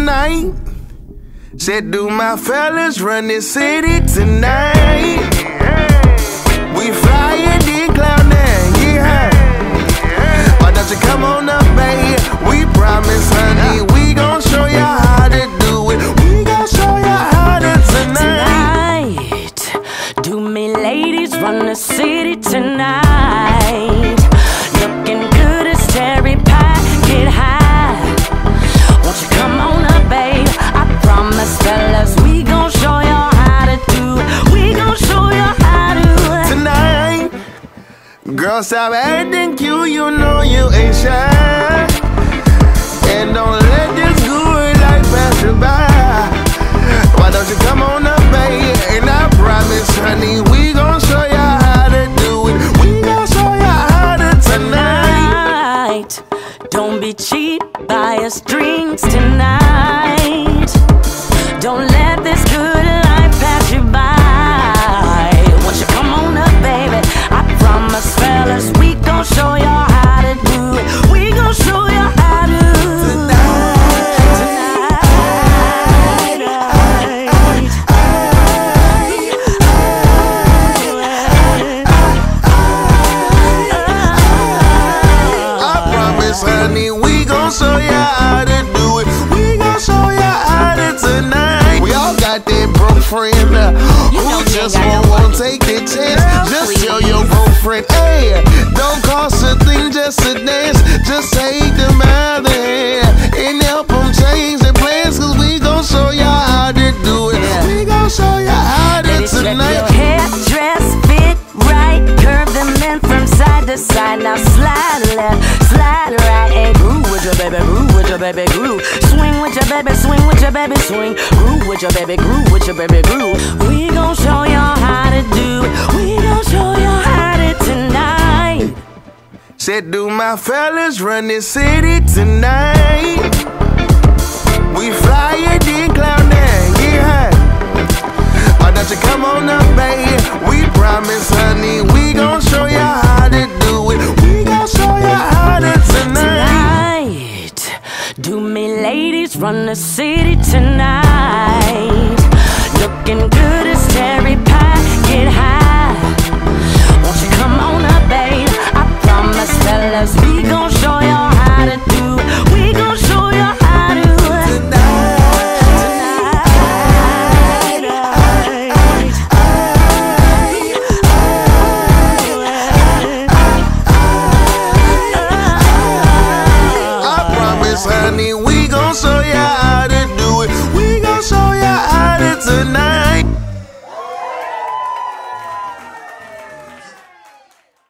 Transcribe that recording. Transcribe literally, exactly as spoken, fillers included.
tonight. Said, do my fellas run this city tonight? We fly it, then cloud nine, yeah. Why don't you come on up, baby? We promise, honey, we gon' show you how to do it. We gon' show you how to tonight. Tonight, do me ladies run the city tonight? Looking good as cherry pie, get high. Won't you come on up, babe? I promise, fellas, we gon' show you how to do it. We gon' show you how to tonight. Girl, stop acting cute, you know you ain't shy. And don't let this good life pass you by. Why don't you come on up, babe? And I promise, honey, we gon' show you how to do it. We gon' show you how to tonight. Don't be cheap, buy us drinks tonight. Don't let this good life pass you by. Won't you come on up, baby? I promise, fellas, we gon' show you how to do it. We gon' show you how to tonight. I promise, honey, we gon' show you how to do it. We gon' show you how to tonight. We all got that broke friend uh, who just won't wanna take the chance. Just tell your girlfriend, hey, don't cost a thing just to dance. Just take them out there and help them change their plans. Cause we gon' show you how to do it. We gon' show you how to tonight. Your hair, dress, fit right. Curve them in from side to side. Now slide left, slide right. And groove with your baby, groove with your baby, groove. Swing with your baby, swing with your baby, swing. Groove with your baby, groove with your baby, groove. We gon' show y'all how to do it. We gon' show y'all how to tonight. Said, do my fellas run this city tonight? We fly it, then cloud nine, yeah. Why don't you come on up, baby? We promise, honey, we gon' show you how to do it. We gon' show you how to tonight. Tonight, do me ladies run the city tonight? Looking good as cherry pie, get high. Won't you come on up, babe? I promise, fellas, we gon' show you how to do it. We gon' show you how to tonight. I promise, honey, we gon' show you how to do it. We gon' show you how to tonight.